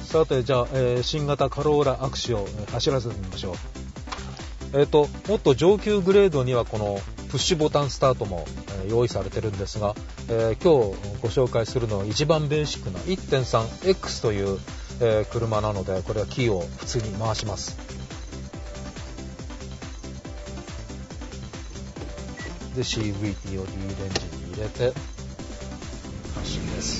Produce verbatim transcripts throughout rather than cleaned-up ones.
さてじゃあ、えー、新型カローラアクシを走らせてみましょう。えーと、もっと上級グレードにはこのプッシュボタンスタートも、えー、用意されてるんですが、えー、今日ご紹介するのは一番ベーシックな いってんさんエックス という、えー、車なので、これはキーを普通に回します。で シーブイティー を D レンジに入れて発進です。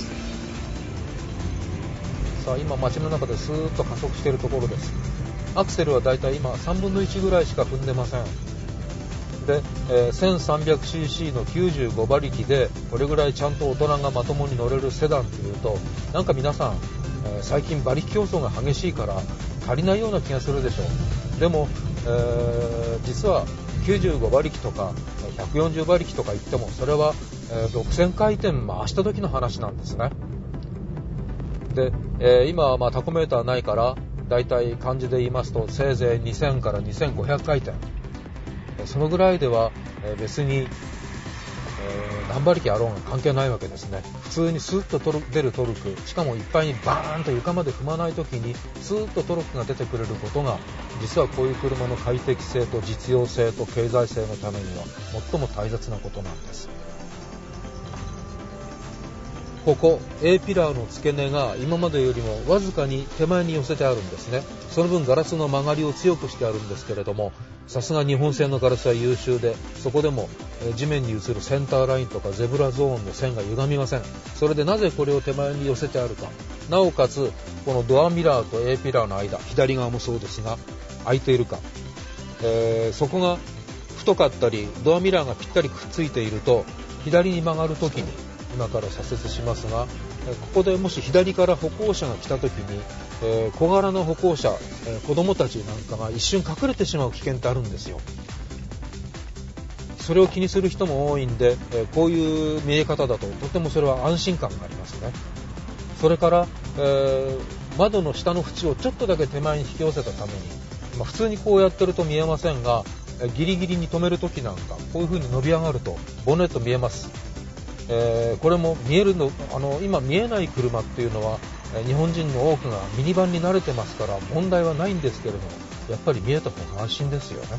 さあ今街の中でスーッと加速しているところです。アクセルはだいたい今さんぶんのいちぐらいしか踏んでません。で、えー、せんさんびゃくシーシー のきゅうじゅうごばりきでこれぐらいちゃんと大人がまともに乗れるセダンというと、なんか皆さん、えー、最近馬力競争が激しいから足りないような気がするでしょう。でも、えー、実はきゅうじゅうごばりきとかひゃくよんじゅうばりきとか言ってもそれは、えー、ろくせんかいてん回した時の話なんですね。で、えー、今はまあタコメーターないからだいたい漢字で言いますとせいぜいにせんからにせんごひゃくかいてん、そのぐらいでは別に、えー、何馬力あろうが関係ないわけですね。普通にスーッとトル出るトルク、しかもいっぱいにバーンと床まで踏まない時にスーッとトルクが出てくれることが、実はこういう車の快適性と実用性と経済性のためには最も大切なことなんです。ここ A ピラーの付け根が今までよりもわずかに手前に寄せてあるんですね。その分ガラスの曲がりを強くしてあるんですけれども、さすが日本製のガラスは優秀で、そこでも地面に映るセンターラインとかゼブラゾーンの線が歪みません。それでなぜこれを手前に寄せてあるか、なおかつこのドアミラーと A ピラーの間、左側もそうですが開いているか、えー、そこが太かったりドアミラーがぴったりくっついていると、左に曲がるときに、今から左折しますが、ここでもし左から歩行者が来た時に、えー、小柄な歩行者、えー、子供たちなんかが一瞬隠れてしまう危険ってあるんですよ。それを気にする人も多いんで、えー、こういう見え方だととてもそれは安心感がありますね。それから、えー、窓の下の縁をちょっとだけ手前に引き寄せたために、まあ、普通にこうやってると見えませんが、ギリギリに止める時なんかこういう風に伸び上がるとボンネット見えます。えー、これも見えるの、あの今見えない車っていうのは、えー、日本人の多くがミニバンに慣れてますから問題はないんですけれども、やっぱり見えた方が安心ですよね。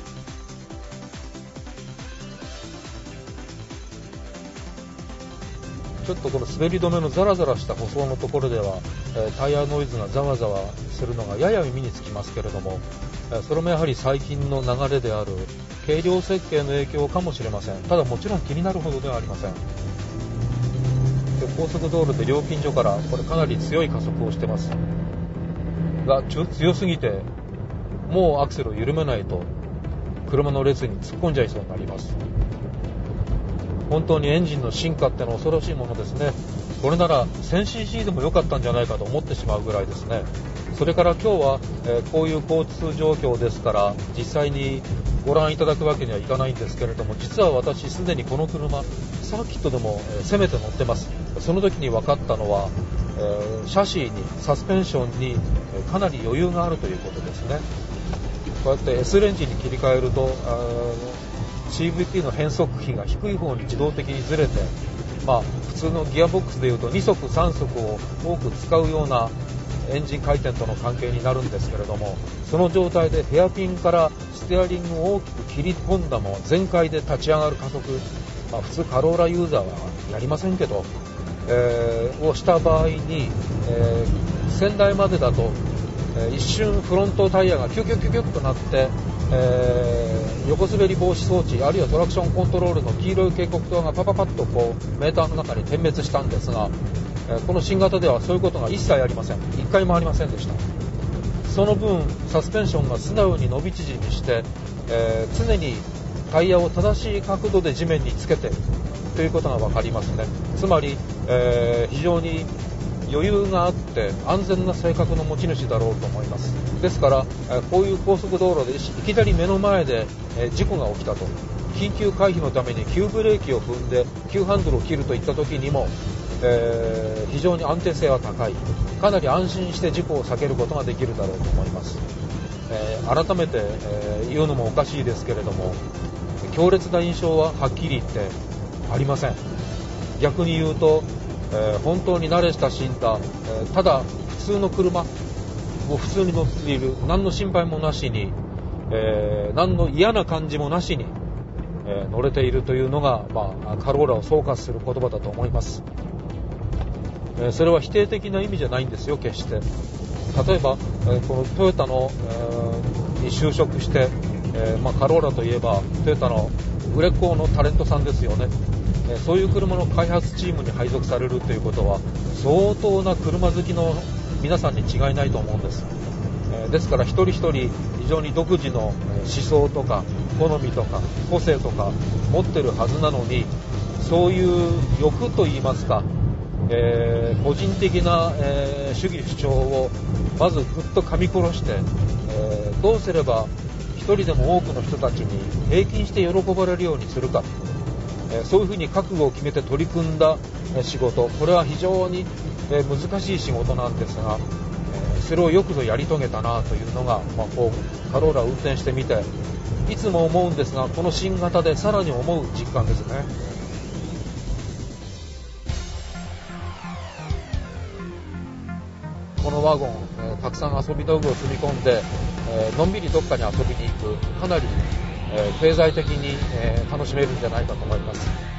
ちょっとこの滑り止めのザラザラした舗装のところでは、えー、タイヤノイズがざわざわするのがやや耳につきますけれども、えー、それもやはり最近の流れである軽量設計の影響かもしれません。ただもちろん気になるほどではありません。で高速道路で料金所からこれかなり強い加速をしてますが、強すぎてもうアクセルを緩めないと車の列に突っ込んじゃいそうになります。本当にエンジンの進化ってのは恐ろしいものですね。これなら せんシーシー でも良かったんじゃないかと思ってしまうぐらいですね。それから今日は、えー、こういう交通状況ですから実際にご覧いただくわけにはいかないんですけれども、実は私すでにこの車サーキットでも、えー、攻めて乗ってます。その時に分かったのは、えー、シャシーにサスペンションに、えー、かなり余裕があるということですね。こうやって S レンジに切り替えると シーブイティー の変速比が低い方に自動的にずれて、まあ、普通のギアボックスでいうとにそくさんそくを多く使うようなエンジン回転との関係になるんですけれども、その状態でヘアピンからステアリングを大きく切り込んだも全開で立ち上がる加速、まあ、普通カローラユーザーはやりませんけど、えー、をした場合に、えー、先代までだと、えー、一瞬フロントタイヤがキュキュキュキュッとなって、えー、横滑り防止装置あるいはトラクションコントロールの黄色い警告灯がパパパッとこうメーターの中に点滅したんですが、この新型ではそういうことが一切ありません。一回もありませんでした。その分サスペンションが素直に伸び縮みして、えー、常にタイヤを正しい角度で地面につけているということが分かりますね。つまり、えー、非常に余裕があって安全な性格の持ち主だろうと思います。ですから、えー、こういう高速道路でいきなり目の前で、えー、事故が起きたと、緊急回避のために急ブレーキを踏んで急ハンドルを切るといった時にも、えー、非常に安定性は高い、かなり安心して事故を避けることができるだろうと思います。えー、改めて、えー、言うのもおかしいですけれども、強烈な印象ははっきり言ってありません。逆に言うと、えー、本当に慣れ親しんだ、えー、ただ普通の車を普通に乗っている、何の心配もなしに、えー、何の嫌な感じもなしに、えー、乗れているというのが、まあ、カローラを総括する言葉だと思います。えー、それは否定的な意味じゃないんですよ、決して。例えば、えー、このトヨタの、えー、に就職して、えーまあ、カローラといえばトヨタの売れっ子のタレントさんですよね。えー、そういう車の開発チームに配属されるということは相当な車好きの皆さんに違いないと思うんです。えー、ですから一人一人非常に独自の思想とか好みとか個性とか持ってるはずなのに、そういう欲といいますか、えー、個人的な、えー、主義主張をまずぐっと噛み殺して、えー、どうすれば一人でも多くの人たちに平均して喜ばれるようにするか、えー、そういうふうに覚悟を決めて取り組んだ仕事、これは非常に、えー、難しい仕事なんですが、えー、それをよくぞやり遂げたなというのが、まあ、こうカローラを運転してみていつも思うんですが、この新型でさらに思う実感ですね。このワゴン、えー、たくさん遊び道具を積み込んで、えー、のんびりどっかに遊びに行く、かなり、えー、経済的に、えー、楽しめるんじゃないかと思います。